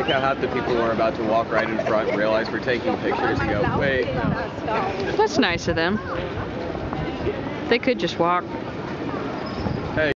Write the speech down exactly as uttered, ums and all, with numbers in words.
like how half the people were about to walk right in front and realize we're taking pictures and go, wait. That's nice of them. They could just walk.